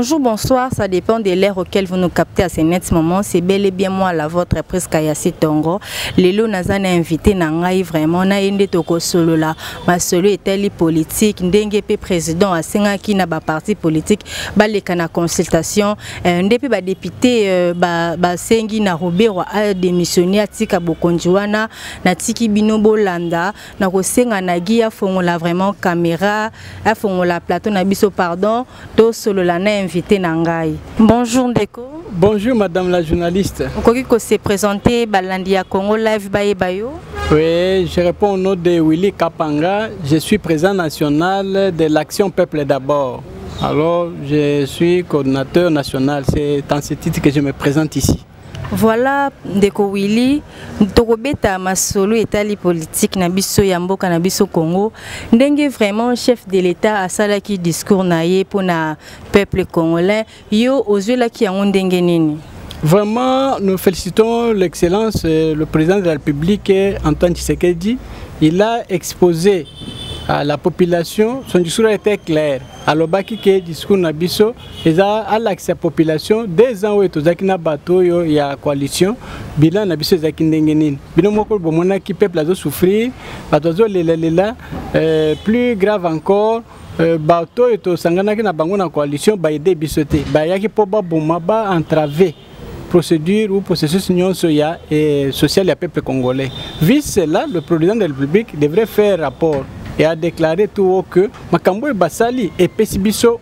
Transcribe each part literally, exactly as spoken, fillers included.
Bonjour, bonsoir, ça dépend de l'ère auquel vous nous captez à ce net moment. C'est bel et bien moi, la vôtre, presque Ayasi Tongo. Lelo Nazana invité Nangai vraiment, na ende toko solo la. Ma solo est politique, ndenge pe président a senga ki na ba parti politique, ba le kana consultation, ndepe ba député ba ba sengi na Robert a démissionné atika bokonjuana na tiki bino bolanda na ko senga na gia fongola vraiment caméra, a fongola plateau na biso pardon, to solo la na invité Nangai. Bonjour Ndeko. Bonjour madame la journaliste. Okoki ko se présenter Balandi ya Congo Live baye bayo. Oui, je réponds au nom de Willy Kapanga. Je suis président national de l'Action Peuple d'abord. Alors, je suis coordinateur national. C'est dans ce titre que je me présente ici. Voilà, Ndeko Willy, Tokobeta Masolo etali politique na biso ya mboka na biso Congo. Ndenge vraiment chef de l'État a salaki discours na ye pour na peuple congolais. Yo ozwela ki yango ndenge nini? Vraiment, nous félicitons l'excellence, le président de la République, Antoine Tshisekedi. Il a exposé à la population, son discours était clair. Alors, baki ke discours nabiso, ils a à la population deux ans où est aux na bateau il y a coalition, bilan nabiso zaki ndengenin. Bino moko bomona ki peuple a souffrir, bateau lela lela, plus grave encore. Bateau est au sangana ki na bango na coalition ba aider bisoté, ba yaki po ba boma ba entraver procédure ou processus union soya et social et peuple congolais. Vu cela, le président de la République devrait faire rapport et a déclaré tout haut que Makambo et Basali et Pessibiso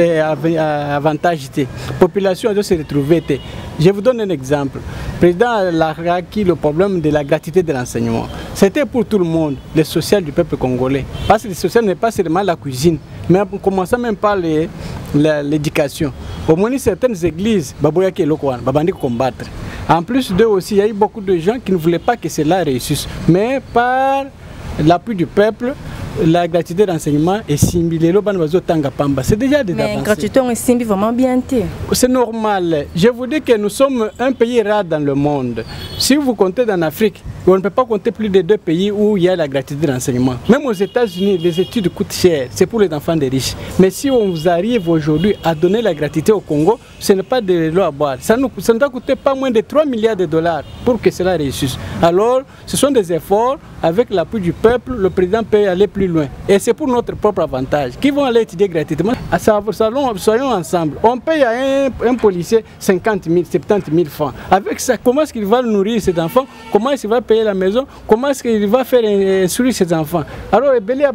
avantage. La population doit se retrouver. Je vous donne un exemple. Le président a acquis le problème de la gratuité de l'enseignement. C'était pour tout le monde, le social du peuple congolais. Parce que le social n'est pas seulement la cuisine, mais en commençant même par l'éducation. Au moins certaines églises, Baboyaki et Lokwan, Babandi combattre. En plus d'eux aussi, il y a eu beaucoup de gens qui ne voulaient pas que cela réussisse. Mais par l'appui du peuple, la gratuité d'enseignement est simbilée. C'est déjà des avancées. Mais la gratuité est simbi vraiment bien. C'est normal. Je vous dis que nous sommes un pays rare dans le monde. Si vous comptez dans l'Afrique, on ne peut pas compter plus de deux pays où il y a la gratuité d'enseignement. Même aux États-Unis, les études coûtent cher. C'est pour les enfants des riches. Mais si on vous arrive aujourd'hui à donner la gratuité au Congo, ce n'est pas de l'eau à boire. Ça ne ça doit coûter pas moins de trois milliards de dollars pour que cela réussisse. Alors, ce sont des efforts. Avec l'appui du peuple, le président peut aller plus loin. Et c'est pour notre propre avantage. Qui vont aller étudier gratuitement? Soyons ensemble. On paye à un, un policier cinquante mille, soixante-dix mille francs. Avec ça, comment est-ce qu'il va nourrir ses enfants? Comment est-ce qu'il va payer la maison? Comment est-ce qu'il va faire instruire ses enfants? Alors,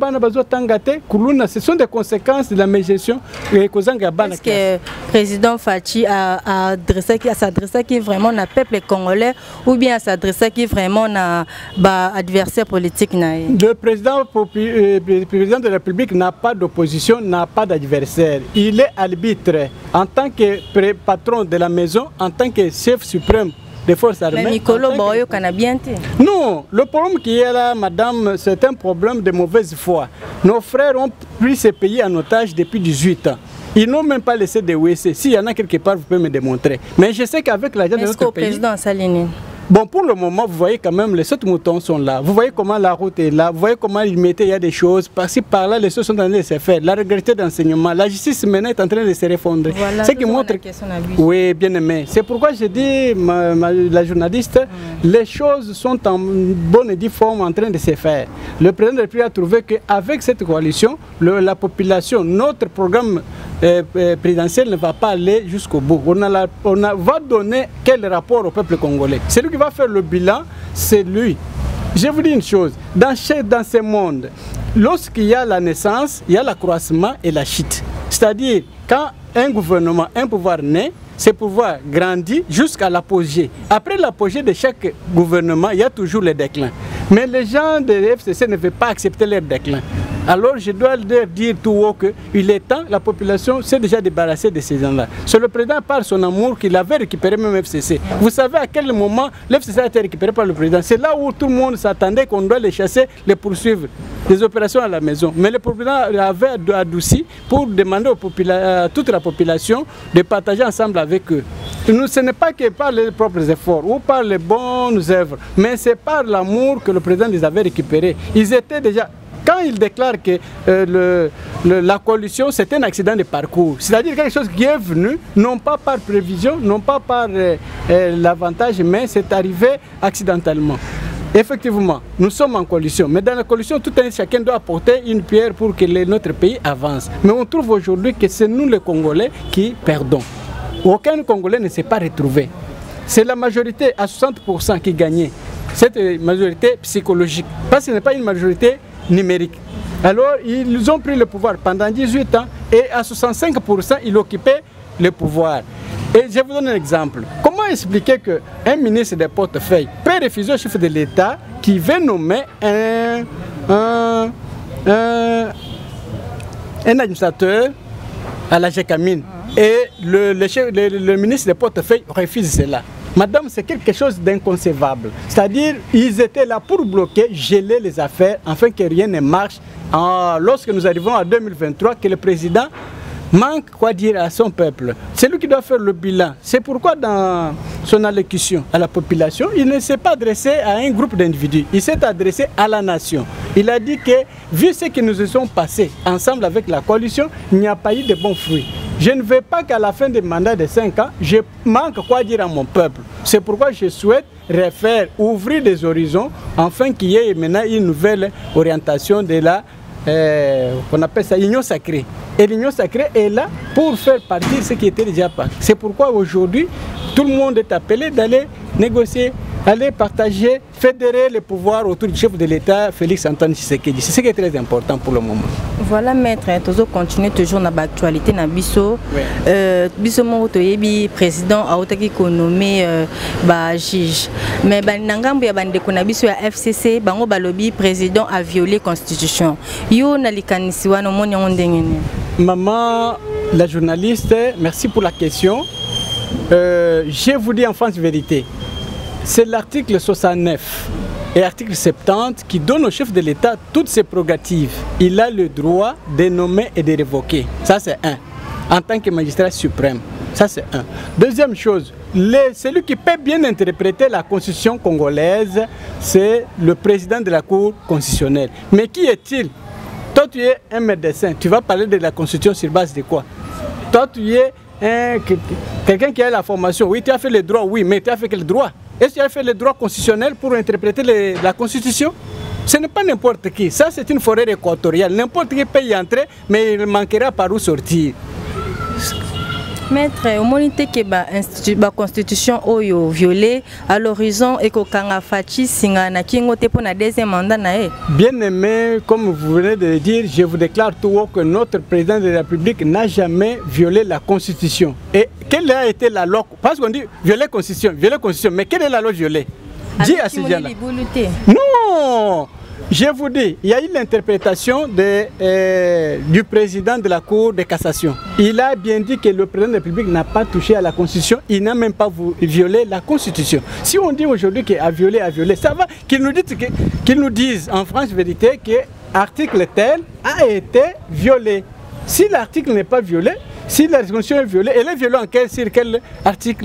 ce sont des conséquences de la mégestion. Est-ce que le président Fachi a adressé, a s'adressé qui vraiment na peuple congolais ou bien s'adressé qui vraiment na adversaire politique? Le président, le président de la République n'a pas d'opposition, n'a pas d'adversaire. Il est arbitre en tant que patron de la maison, en tant que chef suprême des forces armées. Mais Mikolo Boyo Kanabiente. Non, le problème qui est là, madame, c'est un problème de mauvaise foi. Nos frères ont pris ces pays en otage depuis dix-huit ans. Ils n'ont même pas laissé de W C. S'il y en a quelque part, vous pouvez me démontrer. Mais je sais qu'avec l'argent de notre pays... président Saline. Bon, pour le moment, vous voyez quand même, les sept moutons sont là. Vous voyez comment la route est là. Vous voyez comment ils mettaient, il y a des choses. Par-ci, par-là, les choses sont en train de se faire. La gratuité d'enseignement, la justice maintenant est en train de se refondrer. Voilà, c'est qui montre... Oui, bien aimé. C'est pourquoi je dis, ma, ma, la journaliste, mm. les choses sont en bonne et due forme en train de se faire. Le président de la République a trouvé qu'avec cette coalition, le, la population, notre programme euh, euh, présidentiel ne va pas aller jusqu'au bout. On, a la, on a, va donner quel rapport au peuple congolais? C'est lui qui va faire le bilan, c'est lui. Je vous dis une chose, dans, dans ce monde, lorsqu'il y a la naissance, il y a l'accroissement et la chute. C'est-à-dire, quand un gouvernement, un pouvoir naît, ce pouvoir grandit jusqu'à l'apogée. Après l'apogée de chaque gouvernement, il y a toujours le déclin. Mais les gens de l'F C C ne veulent pas accepter leur déclin. Alors je dois leur dire tout haut qu'il est temps, la population s'est déjà débarrassée de ces gens-là. C'est le président par son amour qu'il avait récupéré même F C C. Vous savez à quel moment l'F C C a été récupéré par le président? C'est là où tout le monde s'attendait qu'on doit les chasser, les poursuivre, les opérations à la maison. Mais le président avait adouci pour demander à toute la population de partager ensemble avec eux. Nous, ce n'est pas que par les propres efforts ou par les bonnes œuvres, mais c'est par l'amour que le président les avait récupérés. Ils étaient déjà... Quand il déclare que euh, le, le, la coalition, c'est un accident de parcours, c'est-à-dire quelque chose qui est venu, non pas par prévision, non pas par euh, euh, l'avantage, mais c'est arrivé accidentellement. Effectivement, nous sommes en coalition, mais dans la coalition, tout un chacun doit apporter une pierre pour que les, notre pays avance. Mais on trouve aujourd'hui que c'est nous les Congolais qui perdons. Aucun Congolais ne s'est pas retrouvé. C'est la majorité à soixante pour cent qui gagnait. Cette majorité psychologique, parce que ce n'est pas une majorité numérique. Alors, ils ont pris le pouvoir pendant dix-huit ans et à soixante-cinq pour cent, ils occupaient le pouvoir. Et je vous donne un exemple. Comment expliquer qu'un ministre des portefeuilles peut refuser au chef de l'État qui veut nommer un, un, un, un administrateur à la GECAMINE et le, le, chef, le, le ministre des portefeuilles refuse cela? Madame, c'est quelque chose d'inconcevable. C'est-à-dire, ils étaient là pour bloquer, geler les affaires, afin que rien ne marche. En, lorsque nous arrivons à deux mille vingt-trois, que le président manque quoi dire à son peuple. C'est lui qui doit faire le bilan. C'est pourquoi dans son allocution à la population, il ne s'est pas adressé à un groupe d'individus. Il s'est adressé à la nation. Il a dit que, vu ce que nous sommes passés ensemble avec la coalition, il n'y a pas eu de bons fruits. Je ne veux pas qu'à la fin du mandat de cinq ans, je manque quoi dire à mon peuple. C'est pourquoi je souhaite refaire, ouvrir des horizons, afin qu'il y ait maintenant une nouvelle orientation de la, euh, on appelle ça l'union sacrée. Et l'union sacrée est là pour faire partir ce qui était déjà pas. C'est pourquoi aujourd'hui, tout le monde est appelé d'aller négocier, aller partager, fédérer le pouvoir autour du chef de l'État, Félix Antoine Tshisekedi. C'est ce qui est très important pour le moment. Voilà, maître, toujours continuer toujours dans l'actualité na biso. Biso mo toyebi président a otaki ko nommé ba juge. Mais ba nangambo ya bande ko na biso ya F C C bango balobi président a violé constitution. Yo na likanisi wana moni ngondengene. Maman la journaliste, merci pour la question. Euh, je vous dis en France vérité. C'est l'article soixante-neuf et l'article soixante-dix qui donne au chef de l'État toutes ses prérogatives. Il a le droit de nommer et de révoquer. Ça, c'est un. En tant que magistrat suprême. Ça, c'est un. Deuxième chose, les, celui qui peut bien interpréter la constitution congolaise, c'est le président de la Cour constitutionnelle. Mais qui est-il? Toi, tu es un médecin. Tu vas parler de la constitution sur base de quoi? Toi, tu es quelqu'un qui a la formation. Oui, tu as fait le droit, oui, mais tu as fait quel droit? Est-ce que tu as fait le droit constitutionnel pour interpréter les, la Constitution? Ce n'est pas n'importe qui. Ça, c'est une forêt équatoriale. N'importe qui peut y entrer, mais il manquera par où sortir. Maître, au moment que la constitution oyo violée à l'horizon et que kanga fachi singa na kingo te pour na deuxième mandat na. Bien aimé, comme vous venez de le dire, je vous déclare tout haut que notre président de la République n'a jamais violé la constitution. Et quelle a été la loi? Parce qu'on dit violer la constitution, violer la constitution, mais quelle est la loi violée? Dis à ces gens-là. Non. Je vous dis, il y a eu l'interprétation euh, du président de la Cour de cassation. Il a bien dit que le président de la République n'a pas touché à la Constitution, il n'a même pas violé la Constitution. Si on dit aujourd'hui qu'il a violé, a violé, ça va qu'il nous dise, qu'il nous dise en France vérité que l'article tel a été violé. Si l'article n'est pas violé, si la Constitution est violée, elle est violée en quel, sur quel article?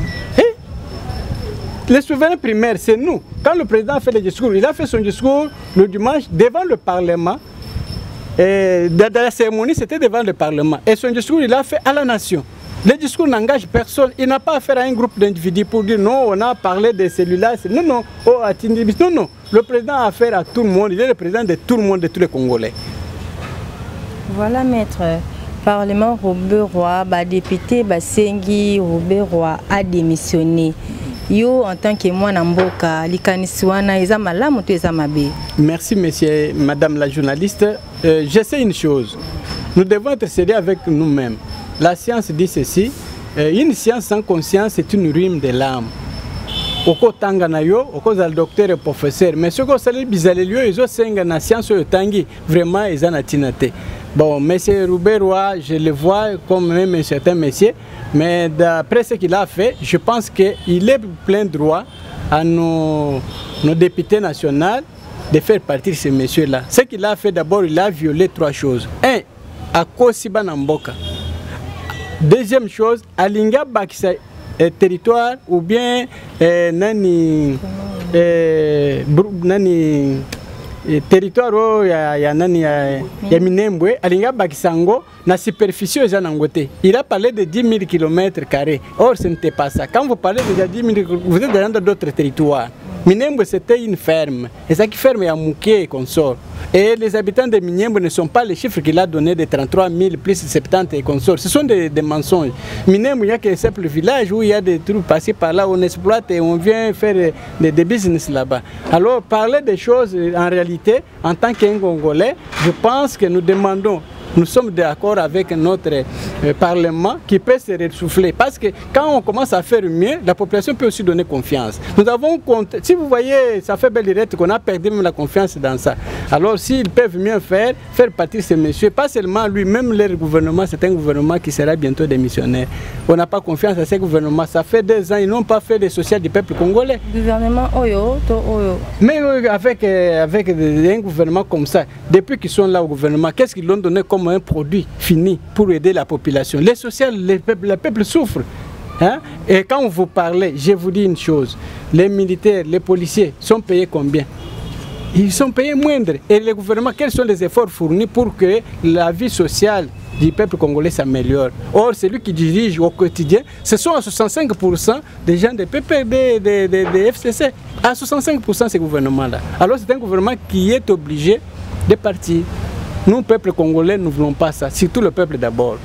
Les souverains primaires, c'est nous. Quand le président a fait le discours, il a fait son discours le dimanche devant le Parlement. Et dans la cérémonie, c'était devant le Parlement. Et son discours, il l'a fait à la nation. Le discours n'engage personne. Il n'a pas affaire à un groupe d'individus pour dire non, on a parlé de celui-là. Non, non, oh, non, non. Le président a affaire à tout le monde. Il est le président de tout le monde, de tous les Congolais. Voilà, maître. Parlement Robert Roy, bah, député Basengi Robert Roy a démissionné. Yo en tant que moi Namboka, likanisiwana eza malamu to eza mabe. Merci monsieur, madame la journaliste. Euh, je sais une chose. Nous devons être sérieux avec nous-mêmes. La science dit ceci. Euh, une science sans conscience est une rime de l'âme. Oko tanga na yo, oko zal docteur et professeur. Mais ce que sali bizalelio ezo senga na science yo tangi vraiment eza na tinate. Bon, monsieur Rouberois, je le vois comme même un certain monsieur, mais d'après ce qu'il a fait, je pense qu'il est plein droit à nos, nos députés nationaux de faire partir ces messieurs-là. Ce qu'il a fait d'abord, il a violé trois choses. Un, à Kosiba Namboka. Deuxième chose, à Linga Bakisa territoire ou bien euh, nani, euh, nani territoire ya ya nani ya, ya Minembwe alinga bakisango na superficie eza nangote. Il a parlé de dix mille kilomètres carrés. Or ce n'était pas ça. Quand vous parlez de dix mille, vous êtes dans d'autres territoires. Minembwe c'était une ferme. Et ça qui ferme est à Mouké et consorts. Et les habitants de Minembwe ne sont pas les chiffres qu'il a donnés de trente-trois mille plus soixante-dix et consorts. Ce sont des, des mensonges. Minembwe, il n'y a que simple village où il y a des trucs passés par là, on exploite et on vient faire des, des business là-bas. Alors parler des choses en réalité, en tant qu'un Congolais, je pense que nous demandons. Nous sommes d'accord avec notre euh, Parlement qui peut se ressouffler. Parce que quand on commence à faire mieux, la population peut aussi donner confiance. Nous avons compté, si vous voyez, ça fait belle direct qu'on a perdu même la confiance dans ça. Alors s'ils peuvent mieux faire, faire partir ces messieurs, pas seulement lui, même leur gouvernement, c'est un gouvernement qui sera bientôt démissionnaire. On n'a pas confiance à ces gouvernements. Ça fait deux ans, ils n'ont pas fait le social du peuple congolais. Gouvernement Oyo, to Oyo. Mais avec, avec un gouvernement comme ça, depuis qu'ils sont là au gouvernement, qu'est-ce qu'ils l'ont donné comme un produit fini pour aider la population? Les social, les peuples, le peuple souffre. Hein? Et quand vous parlez, je vous dis une chose, les militaires, les policiers sont payés combien? Ils sont payés moindre. Et le gouvernement, quels sont les efforts fournis pour que la vie sociale du peuple congolais s'améliore? Or, celui qui dirige au quotidien, ce sont à soixante-cinq pour cent des gens des P P D, des, des, des F C C. À soixante-cinq pour cent ces gouvernements-là. Alors c'est un gouvernement qui est obligé de partir. Nous, peuple congolais, nous ne voulons pas ça. Surtout le peuple d'abord.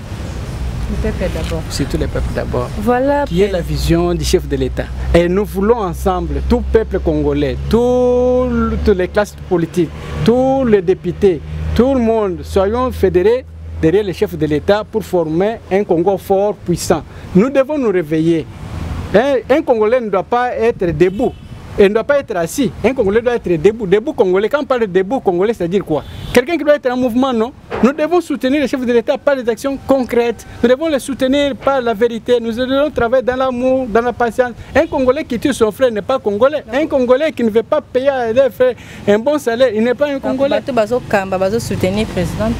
Le peuple d'abord. Surtout le peuple d'abord. Voilà. Qui est la vision du chef de l'État. Et nous voulons ensemble, tout peuple congolais, tout, toutes les classes politiques, tous les députés, tout le monde, soyons fédérés derrière le chef de l'État pour former un Congo fort, puissant. Nous devons nous réveiller. Un, un Congolais ne doit pas être debout. Il ne doit pas être assis. Un Congolais doit être debout. Debout Congolais. Quand on parle de debout Congolais, c'est-à-dire quoi? Quelqu'un qui doit être en mouvement, non? Nous devons soutenir le chef de l'État par des actions concrètes. Nous devons le soutenir par la vérité. Nous devons travailler dans l'amour, dans la patience. Un Congolais qui tue son frère n'est pas Congolais. Un Congolais qui ne veut pas payer à ses frères un bon salaire, il n'est pas un Congolais. Bazo soutenir le président.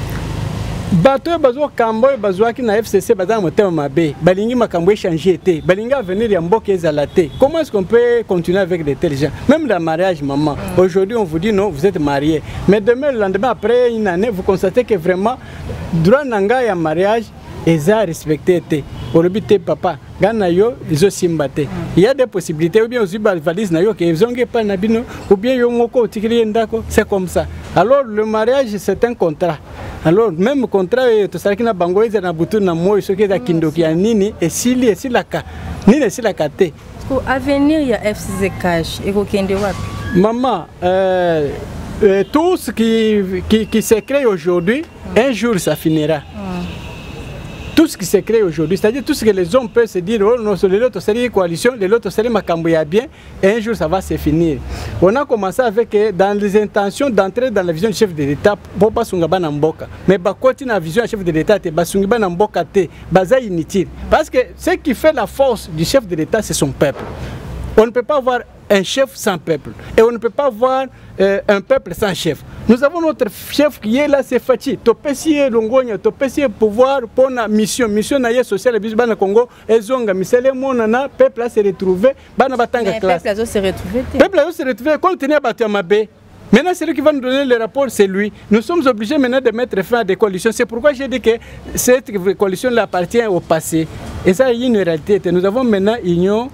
Bato bazo kambo bazo ki na F C C bazan motema mabe balingi makambo échanger té balinga venir ya mboka ezala té. Comment est-ce qu'on peut continuer avec des tels gens? Même dans le mariage, maman, aujourd'hui on vous dit non, vous êtes marié, mais demain, le lendemain, après une année, vous constatez que vraiment droit nanga ya mariage eza respecté té. Olobité papa gana yo izo simbate. Il y a des possibilités, ou bien aussi valise na yo que zonge pas na bino, ou bien yo moko otikiri ndako, c'est comme ça. Alors le mariage c'est un contrat. Alors même contrat to saraki na bango eza na butu na moyo soki za kindoki ya nini esili esilaka nini esilaka te. Ko avenir ya F C C cash eko kende wapi? Maman, euh, euh, tout ce qui, qui, qui se crée aujourd'hui, mm. un jour ça finira. Mm. Tout ce qui se crée aujourd'hui, c'est-à-dire tout ce que les hommes peuvent se dire, oh non, c'est l'autre série coalition, l'autre série Makambouya bien, et un jour ça va se finir. On a commencé avec, dans les intentions d'entrer dans la vision du chef de l'État, pour pas s'ungaba n'amboka. Mais bah quand la vision du chef de l'État, te bah s'ungaba n'amboka te, baza inutile. Parce que ce qui fait la force du chef de l'État, c'est son peuple. On ne peut pas avoir un chef sans peuple. Et on ne peut pas avoir euh, un peuple sans chef. Nous avons notre chef qui est là, c'est Fachi. Topesi Longonia, Topesi pouvoir pour la mission. Mission naïe sociale bis bana Congo. Ezonga misele monana peuple a se retrouver. Bana batanga classe. Peuple a se retrouver. Peuple a se retrouver. Quand tenir battu à Mabé. Maintenant, celui qui va nous donner le rapport, c'est lui. Nous sommes obligés maintenant de mettre fin à des coalitions. C'est pourquoi j'ai dit que cette coalition-là appartient au passé. Et ça, il y a une réalité. Nous avons maintenant une union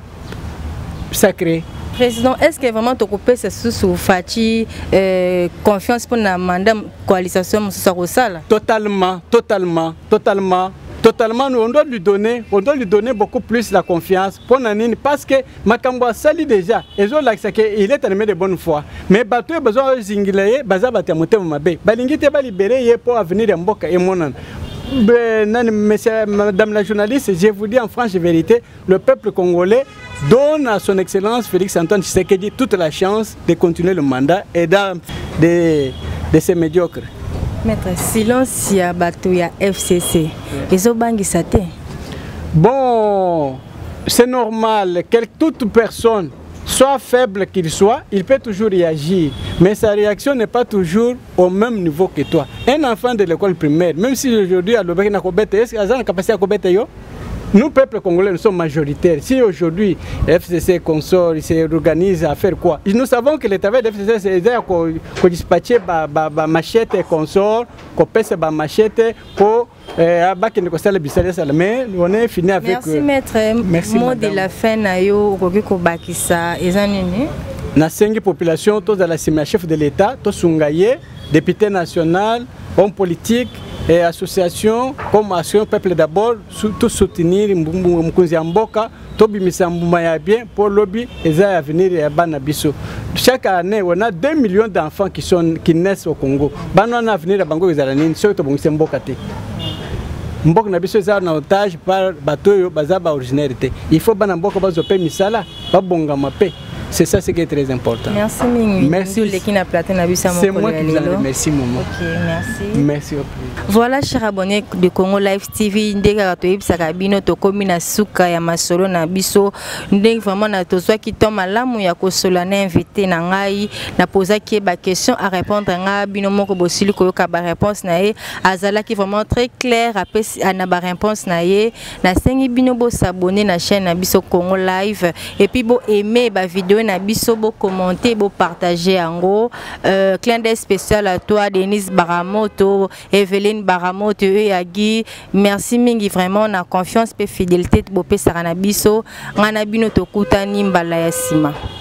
sacrée. Président, est-ce que vraiment tu coupé ce sous Fachi euh, confiance pour la mandat coalition là? Totalement, totalement, totalement. Totalement, on doit lui donner, on doit lui donner beaucoup plus la confiance pour Nanine parce que Makamba sali déjà. Ils ont l'accès qu'il est animé de bonne foi. Mais bateau a besoin de zingilaye, baza batamote mabe. Balingite ba libéré pour avenir Mboka et Monan. Madame la journaliste, je vous dis en franche vérité, le peuple congolais donne à son excellence Félix Antoine Tshisekedi toute la chance de continuer le mandat et de, de, de ces médiocres. Maître, silence ya bato ya F C C. Ezo bangi sate. Bon, c'est normal que toute personne, soit faible qu'il soit, il peut toujours réagir. Mais sa réaction n'est pas toujours au même niveau que toi. Un enfant de l'école primaire, même si aujourd'hui à l'Obéki n'a pas est-ce qu'il a la capacité à combattre yo? nous, peuple congolais, nous sommes majoritaires. Si aujourd'hui, F C C consort, il s'organise à faire quoi? Nous savons que le travail de F C C, c'est qu'on dispatche ma machette et consort, qu'on pèse ma machette pour mais on est fini avec. Merci maître. Merci mot de la fin na yo okoki kobakisa eza nini? Na cinq population tous dans la chef de l'État, tous sungaye, député national, homme politique et association comme Action Peuple d'abord, tout soutenir Mkunzi Mboka, Tobi Misambumaya bien pour lobby et à venir à Banabiso. Chaque année, on a deux millions d'enfants qui sont qui naissent au Congo. Bano na venir à Bango Izalani, surtout Mkunzi Mboka te. Mboka na biso eza na otage par bato yo bazaba originalité. Il faut bana mboka bazope misala, ba bongama pe. C'est ça ce qui est très important. Merci Mingi. Merci. C'est moi qui vous en remercie, maman. Ok, merci. Merci au plus. Voilà, chers abonnés de Congo Live T V, ndeka katoyib sakabino to komi na suka ya masolo na biso, ndenge vraiment na tozwa ki to malamu ya kosola na invité na ngai na posa ki ba question à répondre nga bino moko bosili ko yoka ba réponse na ye azala ki vraiment très clair apesi na ba réponse na ye na sengi bino bo s'abonner na chaîne na biso Congo Live et puis bo aimer ba vidéo na biso bo commenter bo partager en gros euh, clin d'œil spécial à toi Denise Baramoto, Evelyne Baramoto et Agui, merci mingi vraiment na confiance et fidélité bo pe sarana biso ngana bino to kutani mbala ya sima.